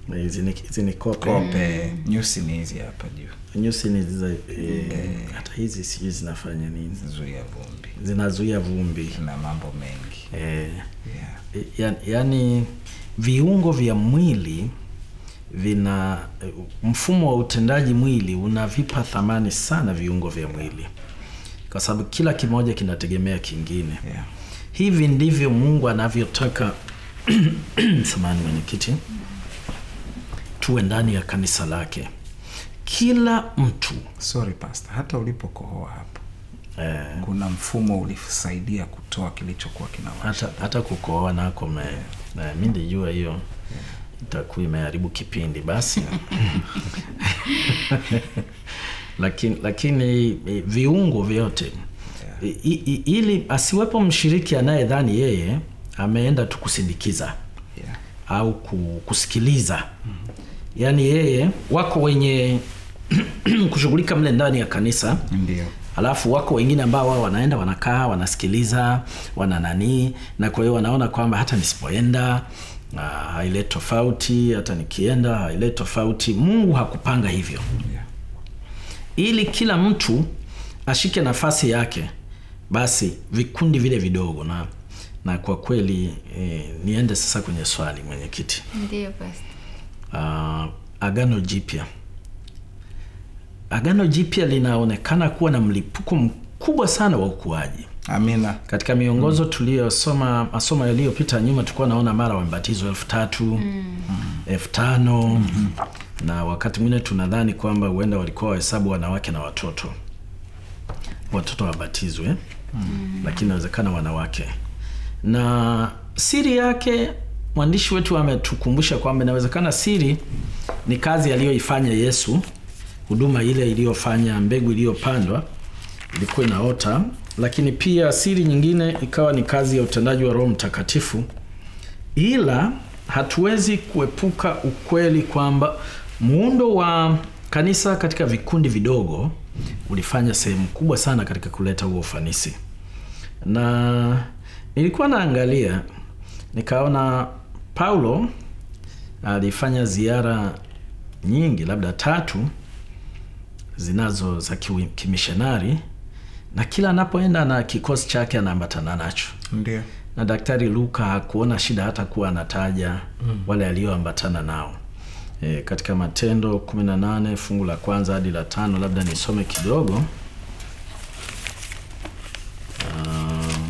hizi ni hizi ni kope. Kope, nyusi ni hizi hapa juu. Nyusi ni hizi e, hata hizi sijui zinafanya nini. Zinazuia vumbi. Zinazuia vumbi. Na mambo mengi. Eh. Yeah. Ya, yaani viungo vya mwili vina mfumo wa utendaji mwili unavipa thamani sana viungo vya mwili. Kwa sababu kila kimoja kinategemea kingine. Yeah. Hivi ndivyo Mungu anavyotaka samani mwenyekiti tuwe ndani ya kanisa lake. Kila mtu, sorry pastor, hata ulipokohoa hapo eh, kuna mfumo ulisaidia kutoa kilichokuwa kinawasha. Hata hata kukohoa nako me, yeah. Na mimi ndijua hiyo yeah. Itakuwa imeharibu kipindi basi. lakini lakini viungo vyote yeah. I, i, ili asiwepo mshiriki anayedhani yeye ameenda tu kusindikiza yeah. Au kusikiliza. Mm-hmm. Yaani yeye wako wenye kushughulika mle ndani ya kanisa. Ndio. Alafu wako wengine ambao wao wanaenda wanakaa wanasikiliza wana nani, na kwa hiyo wanaona kwamba hata nisipoenda haileti tofauti, hata nikienda haileti tofauti. Mungu hakupanga hivyo. Yeah. Ili kila mtu ashike nafasi yake, basi vikundi vile vidogo. Na na kwa kweli eh, niende sasa kwenye swali mwenyekiti. Ndio pastor. Uh, Agano Jipya. Agano Jipya linaonekana kuwa na mlipuko mkubwa sana wa ukuaji. Amina. Katika miongozo mm. tuliyosoma masomo yaliyopita nyuma tulikuwa naona mara wamebatizwa elfu tatu, mm. elfu tano, mm. na wakati mwingine tunadhani kwamba huenda walikuwa wahesabu wanawake na watoto. Watoto wabatizwe, mm. lakini inawezekana wanawake. Na siri yake mwandishi wetu ametukumbusha kwamba inawezekana siri ni kazi aliyoifanya Yesu, huduma ile iliyofanya mbegu iliyopandwa ilikuwa inaota, lakini pia siri nyingine ikawa ni kazi ya utendaji wa Roho Mtakatifu. Ila hatuwezi kuepuka ukweli kwamba muundo wa kanisa katika vikundi vidogo ulifanya sehemu kubwa sana katika kuleta huo ufanisi. Na nilikuwa naangalia nikaona Paulo alifanya ziara nyingi, labda tatu zinazo za kimishonari, na kila anapoenda na kikosi chake anaambatana nacho. Ndio. Na Daktari Luka hakuona shida hata kuwa anataja mm. wale alioambatana nao. E, katika Matendo kumi na nane fungu la kwanza hadi la tano, labda nisome kidogo. Uh,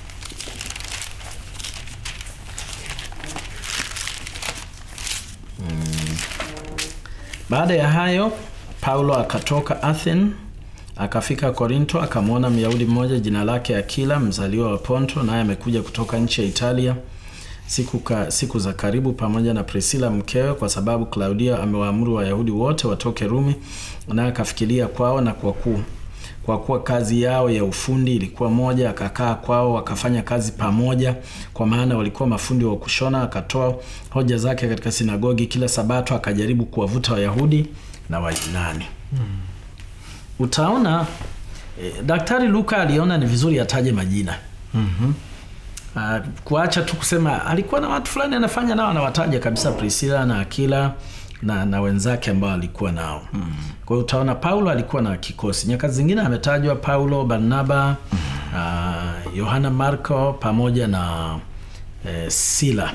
mm. Baada ya hayo Paulo akatoka Athens akafika Korinto, akamwona Myahudi mmoja jina lake Akila, mzaliwa wa Ponto, naye amekuja kutoka nchi ya Italia siku ka, siku za karibu pamoja na Priscilla mkewe, kwa sababu Klaudia amewaamuru Wayahudi wote watoke Rumi, naye akafikiria kwao, na kwa kuwa kwa kuwa kazi yao ya ufundi ilikuwa moja, akakaa kwao wakafanya kazi pamoja, kwa maana walikuwa mafundi wa kushona. Akatoa hoja zake katika sinagogi kila Sabato, akajaribu kuwavuta Wayahudi na Wayunani. Hmm. Utaona eh, Daktari Luka aliona ni vizuri ataje majina. Mhm. Uh, kuacha tu kusema alikuwa na watu fulani anafanya nao, anawataja kabisa Priscilla na Akila na na wenzake ambao alikuwa nao. Mm. Kwa hiyo utaona Paulo alikuwa na kikosi. Nyakati zingine ametajwa Paulo, Barnaba, mm. uh, Yohana Marko pamoja na eh, Sila.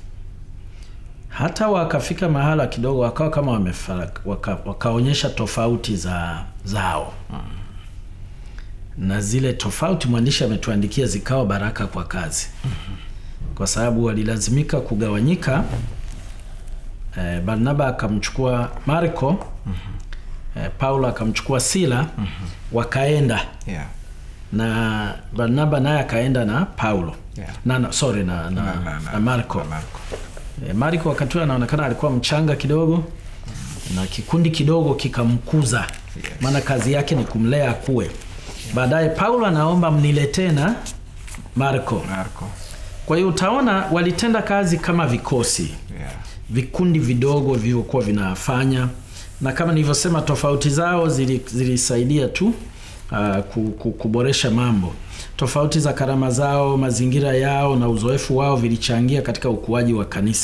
Hata wakafika mahala kidogo wakawa kama wamefaraka, waka, wakaonyesha tofauti za zao. Mm. Na zile tofauti mwandishi ametuandikia zikawa baraka kwa kazi. Mm-hmm. Kwa sababu walilazimika kugawanyika. Eh, Barnaba akamchukua Marko, mm-hmm. eh, Paulo akamchukua Sila, mm-hmm. wakaenda. Yeah. Na Barnaba naye akaenda na Paulo. Yeah. Na, na sorry na na, na, na, na, na Marko. Na Marko. Eh, Marko wakati huo anaonekana alikuwa mchanga kidogo, mm-hmm. na kikundi kidogo kikamkuza. Yes. Maana kazi yake ni kumlea akue. Yeah. Baadaye Paulo anaomba mniletee na Marko. Marko. Kwa hiyo utaona walitenda kazi kama vikosi. Yeah. Vikundi vidogo vilivyokuwa vinafanya, na kama nilivyosema tofauti zao zilisaidia tu uh, kuboresha mambo. Tofauti za karama zao, mazingira yao na uzoefu wao vilichangia katika ukuaji wa kanisa.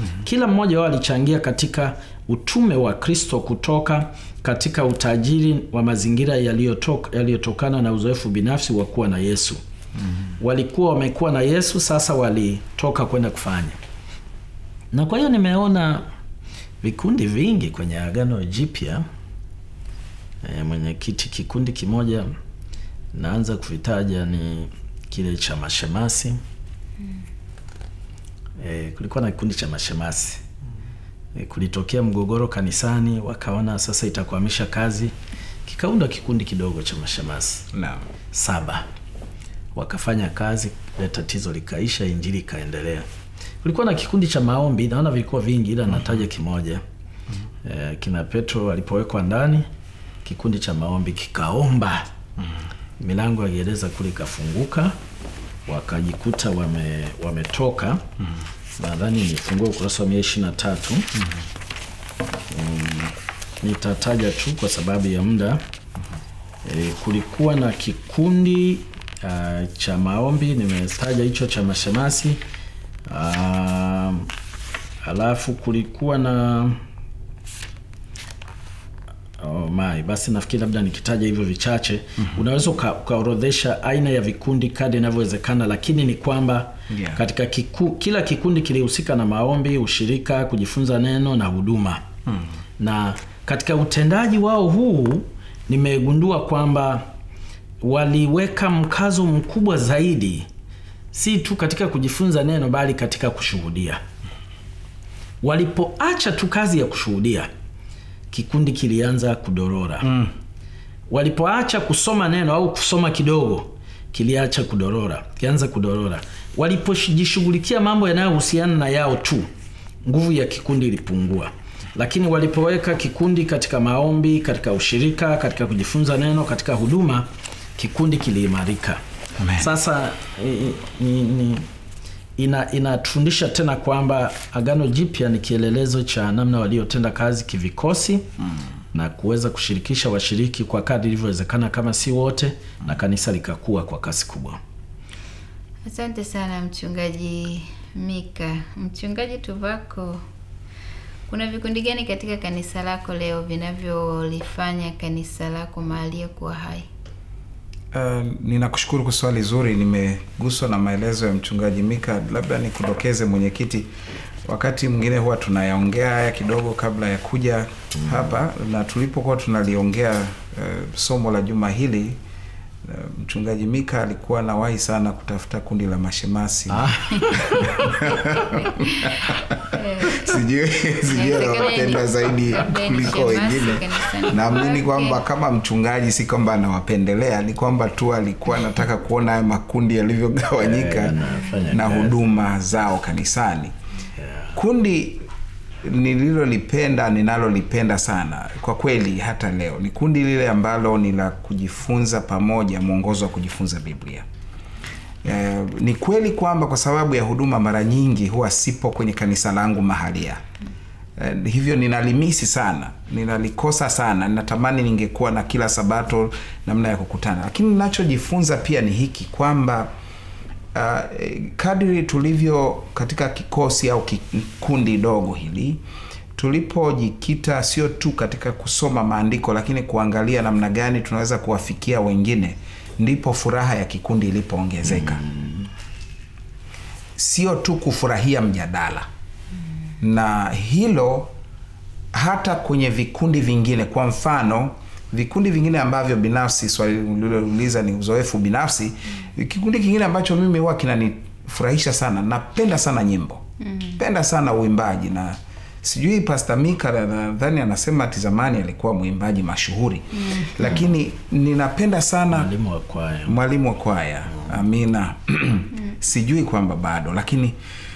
Mm-hmm. Kila mmoja wao alichangia katika utume wa Kristo kutoka katika utajiri wa mazingira yaliyotoka yaliyotokana na uzoefu binafsi wa kuwa na Yesu. Mm-hmm. Walikuwa wamekuwa na Yesu, sasa walitoka kwenda kufanya. Na kwa hiyo nimeona vikundi vingi kwenye Agano Jipya. E, mwenyekiti kikundi kimoja naanza kuvitaja ni kile cha mashemasi. Mm. E, kulikuwa na kikundi cha mashemasi. E, kulitokea mgogoro kanisani, wakaona sasa itakwamisha kazi, kikaunda kikundi kidogo cha mashemasi. Naam. Saba. Wakafanya kazi, ile tatizo likaisha, injili ikaendelea. Kulikuwa na kikundi cha maombi, naona vilikuwa vingi ila nataja kimoja. Mm. E, kina Petro alipowekwa ndani, kikundi cha maombi kikaomba. Mm. Milango ya gereza kule ikafunguka, wakajikuta wame wametoka. Mm. Nadhani nifungua ukurasa wa mia ishirini na tatu. Mm. Um, nitataja tu kwa sababu ya muda. Mm. E, kulikuwa na kikundi uh, cha maombi, nimetaja hicho cha mashemasi. Uh, alafu kulikuwa na oh my, basi nafikiri labda nikitaja hivyo vichache. Mm-hmm. Unaweza ukaorodhesha aina ya vikundi kadri inavyowezekana, lakini ni kwamba yeah. katika kiku, kila kikundi kilihusika na maombi, ushirika, kujifunza neno na huduma. Mm-hmm. Na katika utendaji wao huu nimegundua kwamba waliweka mkazo mkubwa zaidi si tu katika kujifunza neno bali katika kushuhudia. Walipoacha tu kazi ya kushuhudia, kikundi kilianza kudorora. Mm. Walipoacha kusoma neno au kusoma kidogo, kiliacha kudorora, kianza kudorora. Walipojishughulikia mambo yanayohusiana na yao tu, nguvu ya kikundi ilipungua. Lakini walipoweka kikundi katika maombi, katika ushirika, katika kujifunza neno, katika huduma, kikundi kiliimarika. Amen. Sasa ni, ni ina inatufundisha tena kwamba Agano Jipya ni kielelezo cha namna waliotenda kazi kivikosi. Mm. Na kuweza kushirikisha washiriki kwa kadri ilivyowezekana, kama si wote. Mm. Na kanisa likakua kwa kasi kubwa. Asante sana Mchungaji Mika. Mchungaji Tuvako, kuna vikundi gani katika kanisa lako leo vinavyolifanya kanisa lako mahali kuwa hai? Uh, ninakushukuru kwa swali zuri. Nimeguswa na maelezo ya Mchungaji Mika. Labda nikudokeze mwenyekiti, wakati mwingine huwa tunayaongea haya kidogo kabla ya kuja mm. hapa, na tulipokuwa tunaliongea uh, somo la juma hili, uh, Mchungaji Mika alikuwa anawahi sana kutafuta kundi la mashemasi. Ah. Sijui sijui anawapenda zaidi kuliko wengine. Naamini kwamba kama mchungaji si kwamba anawapendelea, ni kwamba tu alikuwa anataka kuona haya makundi yalivyogawanyika yeah, na huduma zao kanisani. Yeah. Kundi nililolipenda, ninalolipenda sana kwa kweli hata leo, ni kundi lile ambalo ni la kujifunza pamoja, mwongozo wa kujifunza Biblia. Eh, ni kweli kwamba kwa sababu ya huduma mara nyingi huwa sipo kwenye kanisa langu mahalia. Eh, hivyo ninalimisi sana, ninalikosa sana. Ninatamani ningekuwa na kila Sabato namna ya kukutana. Lakini ninachojifunza pia ni hiki kwamba uh, kadri tulivyo katika kikosi au kikundi dogo hili, tulipojikita sio tu katika kusoma maandiko lakini kuangalia namna gani tunaweza kuwafikia wengine, ndipo furaha ya kikundi ilipoongezeka. Mm. Sio tu kufurahia mjadala. Mm. Na hilo hata kwenye vikundi vingine, kwa mfano vikundi vingine ambavyo binafsi, swali ulilouliza ni uzoefu binafsi. Mm. Kikundi kingine ambacho mimi huwa kinanifurahisha sana, napenda sana nyimbo. Mm. Penda sana uimbaji, na sijui Pastor Mika nadhani anasema ati zamani alikuwa muimbaji mashuhuri. Mm. Lakini ninapenda sana mwalimu wa kwaya. Mwalimu wa kwaya. Mm. Amina. Sijui kwamba bado, lakini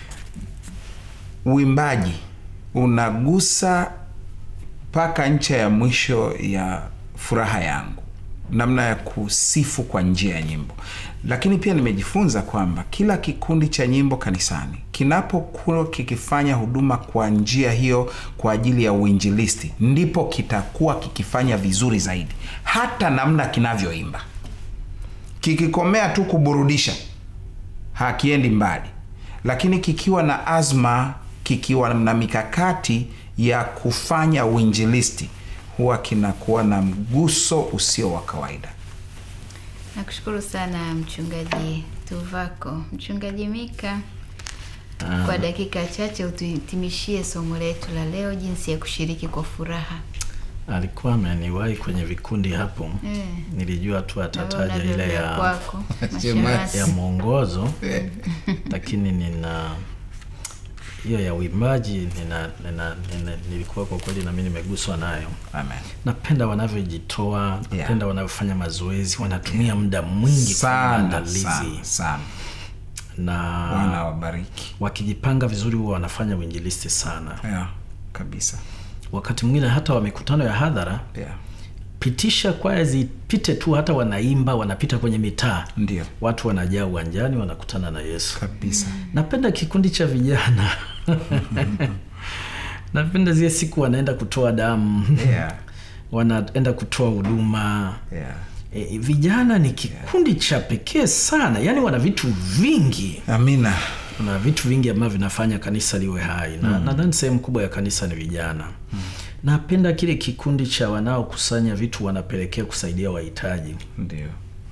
uimbaji unagusa paka ncha ya mwisho ya furaha yangu, namna ya kusifu kwa njia ya nyimbo. Lakini pia nimejifunza kwamba kila kikundi cha nyimbo kanisani kinapokuwa kikifanya huduma kwa njia hiyo kwa ajili ya uinjilisti, ndipo kitakuwa kikifanya vizuri zaidi, hata namna kinavyoimba. Kikikomea tu kuburudisha, hakiendi mbali. Lakini kikiwa na azma kikiwa na mikakati ya kufanya uinjilisti, huwa kinakuwa na mguso usio wa kawaida. Nakushukuru sana Mchungaji Tuvako. Mchungaji Mika, ah, kwa dakika chache utuhitimishie somo letu la leo, jinsi ya kushiriki kwa furaha. Alikuwa ameniwahi kwenye vikundi hapo. Eh. Nilijua tu atataja ile ya ya mwongozo. Lakini nina hiyo ya uimbaji nina, nina, nina nilikuwa kwa kweli na mimi nimeguswa nayo. Amen. Napenda wanavyojitoa, napenda yeah. wanavyofanya mazoezi, wanatumia muda mwingi kwa maandalizi sana, sana. Na Bwana wabariki. Wakijipanga vizuri huwa wanafanya uinjilisti sana. Yeah, kabisa. Wakati mwingine hata wa mikutano ya hadhara, yeah. pitisha kwaya zipite tu, hata wanaimba, wanapita kwenye mitaa. Ndio. Watu wanajaa uwanjani, wanakutana na Yesu. Kabisa. Napenda kikundi cha vijana. Napenda zile siku wanaenda kutoa damu. Yeah. Wanaenda kutoa huduma. Yeah. E, vijana ni kikundi yeah. cha pekee sana. Yaani wana vitu vingi. Amina. Kuna vitu vingi ambavyo vinafanya kanisa liwe hai. Na nadhani mm. sehemu kubwa ya kanisa ni vijana. Mm. Napenda kile kikundi cha wanao kusanya vitu wanapelekea kusaidia wahitaji. Ndio.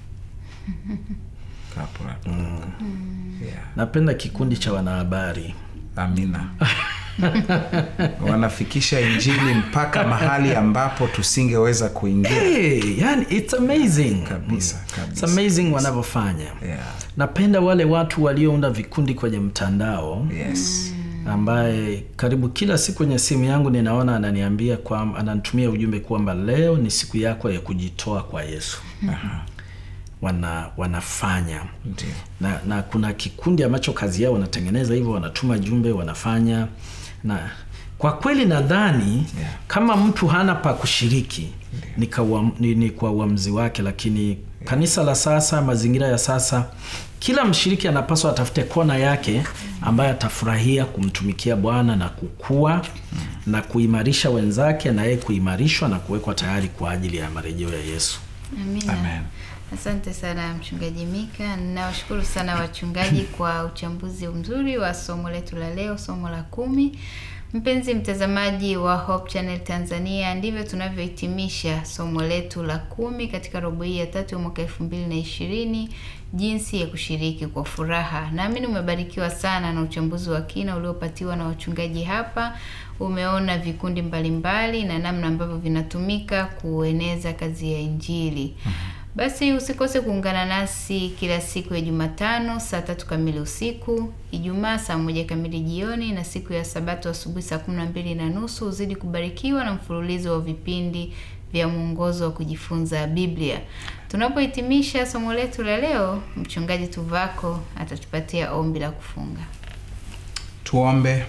Kapura. Mm. Yeah. Napenda kikundi cha wanahabari. Amina. Wanafikisha injili mpaka mahali ambapo tusingeweza kuingia. Hey, yani it's amazing. Kabisa, kabisa. It's amazing wanavyofanya. Yeah. Napenda wale watu waliounda vikundi kwenye mtandao. Yes. Ambaye karibu kila siku kwenye simu yangu ninaona ananiambia kwamba ananitumia ujumbe kwamba leo ni siku yako ya kujitoa kwa Yesu. Aha. Wana wanafanya. Ndiyo. Na na kuna kikundi ambacho kazi yao wanatengeneza hivyo, wanatuma jumbe, wanafanya. Na kwa kweli nadhani yeah. kama mtu hana pa kushiriki ni, kwa, ni, ni kwa uamuzi wake, lakini yeah. kanisa la sasa, mazingira ya sasa, kila mshiriki anapaswa atafute kona yake ambaye atafurahia kumtumikia Bwana na kukua mm. na kuimarisha wenzake, na yeye kuimarishwa na kuwekwa tayari kwa ajili ya marejeo ya Yesu. Amina. Amen. Asante sana Mchungaji Mika. Nawashukuru sana wachungaji kwa uchambuzi mzuri wa somo letu la leo, somo la kumi. Mpenzi mtazamaji wa Hope Channel Tanzania, ndivyo tunavyohitimisha somo letu la kumi katika robo hii ya tatu ya mwaka elfu mbili na ishirini, jinsi ya kushiriki kwa furaha. Naamini umebarikiwa sana na uchambuzi wa kina uliopatiwa na wachungaji hapa. Umeona vikundi mbalimbali na namna ambavyo vinatumika kueneza kazi ya Injili. Basi usikose kuungana nasi kila siku ya Jumatano saa tatu kamili usiku, Ijumaa saa moja kamili jioni, na siku ya Sabato asubuhi saa kumi na mbili na nusu. Uzidi kubarikiwa na mfululizo wa vipindi vya mwongozo wa kujifunza Biblia. Tunapohitimisha somo letu la leo, Mchungaji Tuvako atatupatia ombi la kufunga. Tuombe.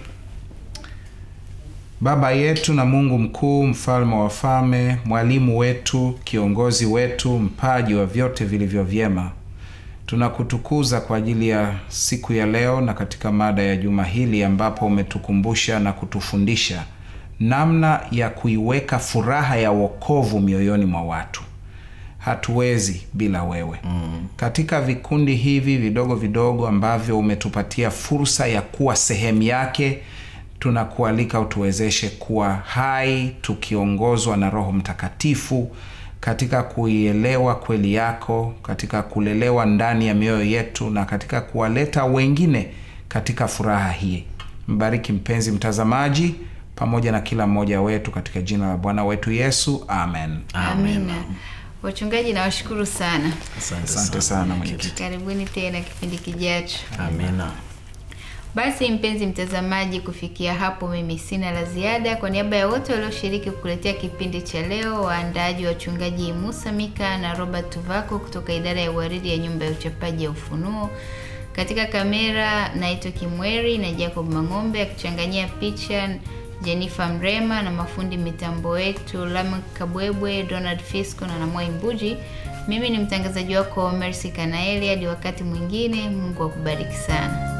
Baba yetu na Mungu mkuu, mfalme wa wafalme, mwalimu wetu, kiongozi wetu, mpaji wa vyote vilivyo vyema, tunakutukuza kwa ajili ya siku ya leo na katika mada ya juma hili ambapo umetukumbusha na kutufundisha namna ya kuiweka furaha ya wokovu mioyoni mwa watu. Hatuwezi bila wewe. Mm. Katika vikundi hivi vidogo vidogo ambavyo umetupatia fursa ya kuwa sehemu yake, tunakualika utuwezeshe kuwa hai tukiongozwa na Roho Mtakatifu katika kuielewa kweli yako, katika kulelewa ndani ya mioyo yetu na katika kuwaleta wengine katika furaha hii. Mbariki mpenzi mtazamaji pamoja na kila mmoja wetu katika jina la Bwana wetu Yesu. Amen. Amina. Wachungaji nawashukuru sana. Asante sana mwenyekiti. Karibuni tena kipindi kijacho. Amina. Basi mpenzi mtazamaji, kufikia hapo mimi sina la ziada. Kwa niaba ya wote walioshiriki kukuletea kipindi cha leo, waandaaji wachungaji Musa Mika na Robert Tuvako kutoka idara ya uhariri ya nyumba ya uchapaji ya Ufunuo, katika kamera naitwa Kimweri na Jacob Mangombe akichanganyia picha Jennifer Mrema, na mafundi mitambo wetu Lamek Kabwebwe, Donald Fisco na Namwai Mbuji. Mimi ni mtangazaji wako Mercy Kanaeli. Hadi wakati mwingine, Mungu akubariki sana.